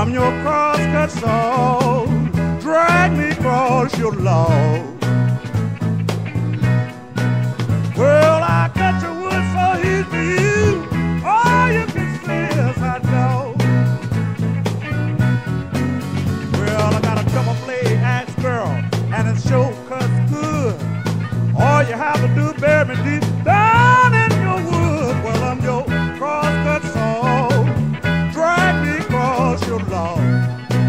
I'm your crosscut saw. Drag me across your lawn. Well, I cut your wood so easy for you. All you can see is I know. Well, I got a double blade axe, girl, and it sure cuts good. All you have to do, bury me deep down in your wood. Well, I'm your crosscut saw. Drag me across your lawn.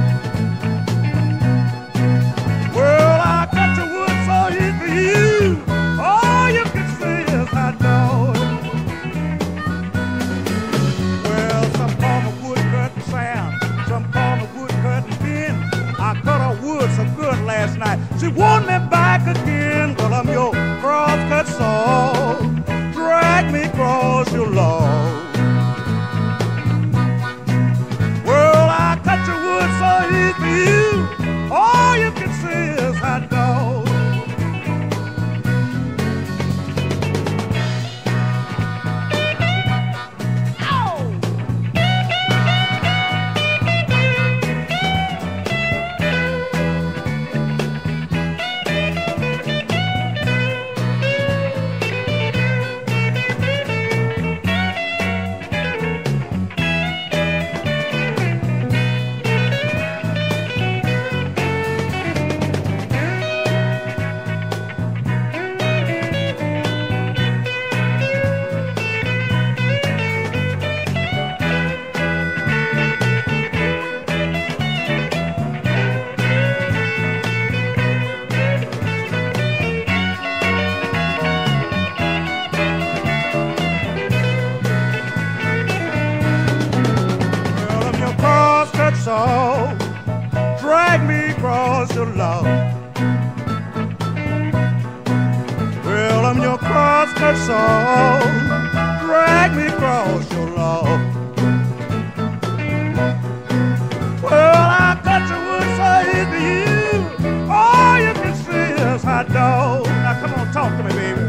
Well, I cut your wood so easy for you. All you can see is I know. Well, some call me wood cutting Sam, some call me wood cutting Ben. I cut her wood so good last night, she want me back again. Well, I'm your crosscut saw. Drag me across your lawn. Well, I cut your wood so easy for you. All you can see is I know. Saw, drag me across your lawn. Well, I'm your crosscut saw. Drag me across your lawn. Well, I cut your wood so easy for you. All you can see is I know. Now come on, talk to me, baby.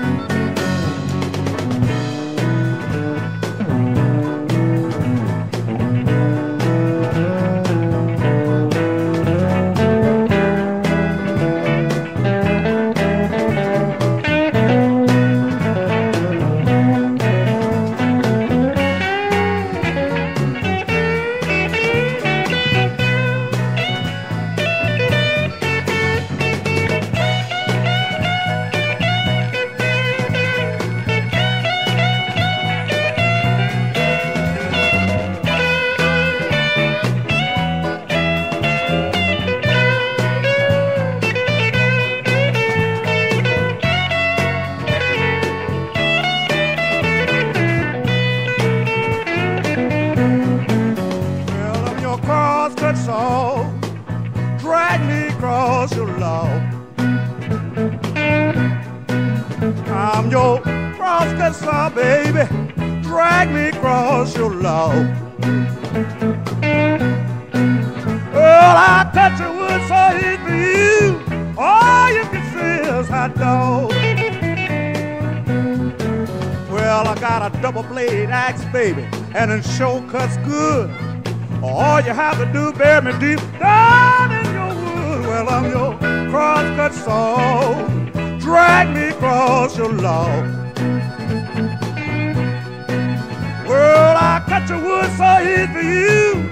Crosscut saw, drag me across your lawn. I'm your crosscut saw, baby. Drag me across your lawn. Well, I cut your wood so easy for you. All you can see is I know. Well, I got a double blade axe, baby, and it sure cuts good. All you have to do, bury me deep down in your wood. Well, I'm your crosscut saw. Drag me across your lawn. Well, I cut your wood so easy for you.